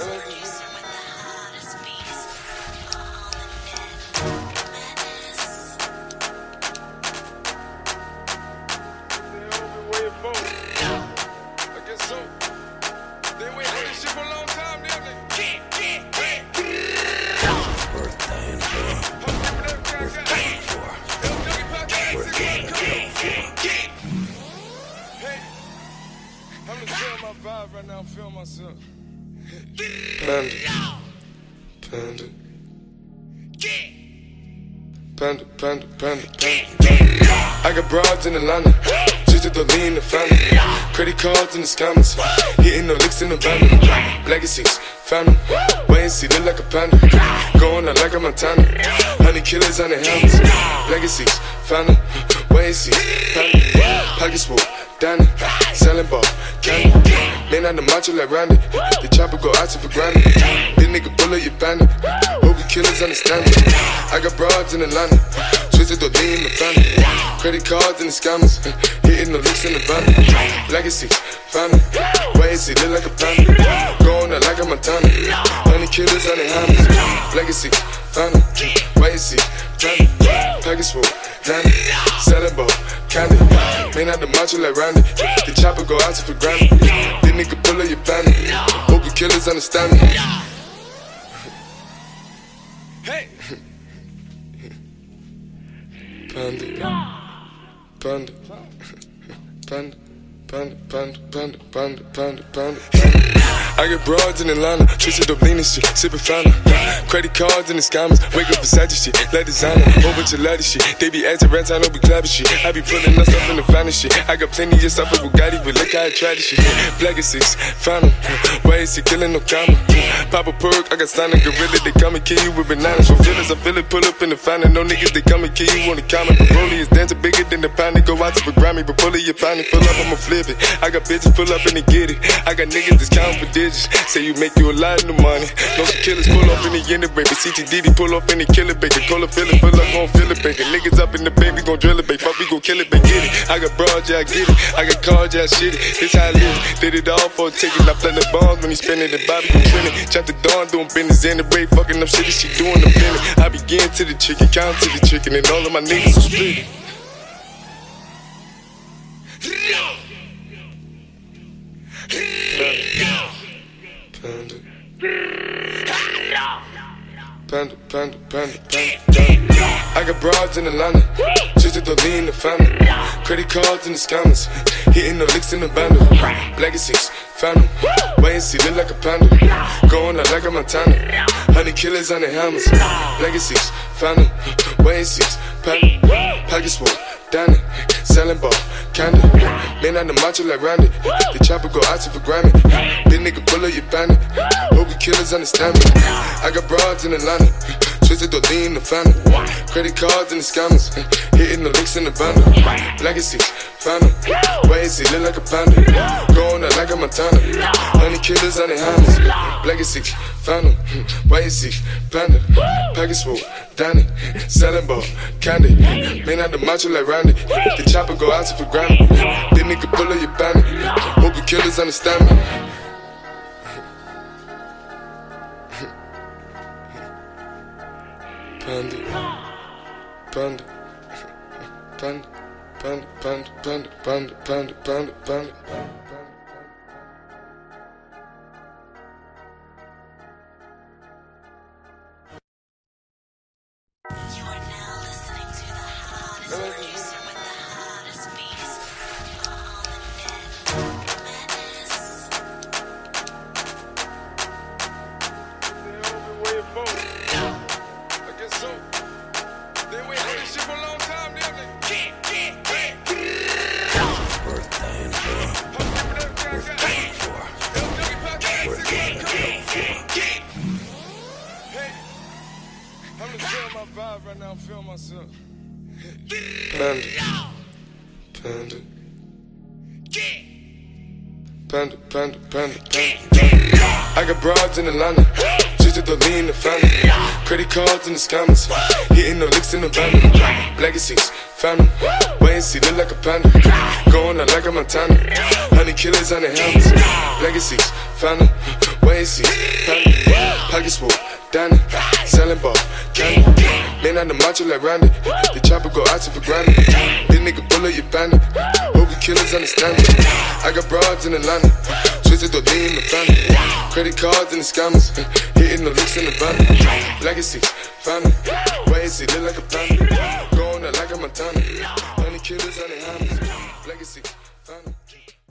Producer with the hottest beats on the net. Madness. They waiting for it. I guess so. They waiting for this shit for a long time, damn it. Worth dying for. Worth dying for. Worth going to jail for. Hey, I'm just feeling my vibe right now. I'm feeling myself. Panda, panda, panda, panda, panda, panda. I got broads in Atlanta, just to lean the family. Credit cards in the scammers, hitting no licks in the van. Legacies, found them, wait and see, look like a panda. Going out like a Montana, honey killers on the helmets. Legacies, found them, wait and see, panda. Pockets full, Danny, selling ball, candy. Man on the macho like Randy, the chopper go out to for granted. This nigga bullet, you bandit. Hope you killers understand it. I got broads in Atlanta, twisted the lean in the family. Credit cards and the scammers, hitting the licks in the van. Legacies, family, wait and see, look like a panda. Going out like a Montana, honey killers on the hammers. Legacies, family, wait and see, panda. Package full, Danny, selling ball, candy. Man out the macho like Randy, the chopper go out to for granted. This nigga bullet, you bandit. Hope you killers understand me. Hey, Panda, panda, panda, panda, panda, panda, panda, panda, panda. I get broads in Atlanta, twisted up lean and shit, sippin' fountain. Credit cards and the scammers, wake up beside shit, like designer, whole bunch of ladder shit. They be acting rats, I know be clapping shit. I be pulling us up in the finest shit. I got plenty of stuff with Bugatti, but look how I try this shit. Black is 6, found 'em, why is he killing no comma? Pop a perk, I got signed a gorilla, they come and kill you with bananas. For feelings, I feel it, pull up in the fountain. No niggas, they come and kill you on the comment. But Broly is dancing bigger than the pound, they go out to the Grammy. But pull it, your pound, pull up, I'ma flip it. I got bitches, pull up and they get it. I got niggas that's counting for digits, say you make you a lot of money. No some killers pull up in the end of baby. CTDD pull up in the killer baby. Call it, fill up, gon' fill it baby. Niggas up in the baby, gon' drill it baby. Fuck, we gon' kill it baby, get it. I got broad, yeah, I get it. I got cards, yeah, I shit it. This how I live. Did it all for a ticket. I play the bombs when he spinning the Bobby gon' spin it. Chop the dawn, doing business in the break. Fucking up shit, she doing the minute. I begin to the chicken, count to the chicken, and all of my niggas are split. Panda, panda, panda, panda, panda. I got broads in Atlanta, just to lean the family. Credit cards and the scammers, hitting the licks in the bundle. Legacies, found 'em, wait and see, look like a panda. Going out like a Montana, honey killers on the hammers. Legacies, found 'em, wait and see, panda. Pockets full, Danny, selling ball, candy. Man on the macho like Randy, the chopper go out to for Grammy. This nigga bullet, you bandit. Hope you killers understand me. I got broads in Atlanta, twisted the lean in the family. Credit cards and the scammers, hitting the licks in the bundle. Legacies, found 'em, wait and see, look like a panda. Going out like a Montana, honey killers on the hammers. Legacies, found 'em, wait and see, panda. Package full, Danny, selling ball, candy. Man out the macho like Randy, the chopper go out to for Grammy. This nigga bullet, you bandit. Hope you killers understand me. Panda, panda, panda, panda, panda, panda, panda, panda, panda, panda. You are now listening to the hottest producer with the hottest beats on the net. Madness. they waiting for it. I guess so. They waiting for this shit for a long time, damn it. Worth dying for. Worth dying for. Worth going to jail for. Hey, I'm just feeling my vibe right now. I'm feeling myself. Panda, panda, panda, panda, panda, panda. I got broads in Atlanta, just to lean in the family. Credit cards and the scammers, hitting the licks in the van. Legacies, found 'em, wait and see, look like a panda. Going out like a Montana, honey killers on the helmets. Legacies, found 'em, Wait and see, panda, pockets full, Danny, selling ball, candy. Man on the macho like Randy, the chopper go out to for granted. Big nigga bullet, you bandit. Hope you killers understand it. I got broads in Atlanta, twisted the lean in the family. Credit cards and the scammers, hitting the looks in the van. Legacy, family, wait and see, look like a planet. Going out like a Montana, honey killers on their hands. Legacy.